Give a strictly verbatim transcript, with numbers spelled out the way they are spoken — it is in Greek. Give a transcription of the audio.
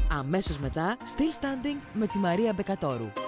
Αμέσως μετά, Still Standing με τη Μαρία Μπεκατόρου.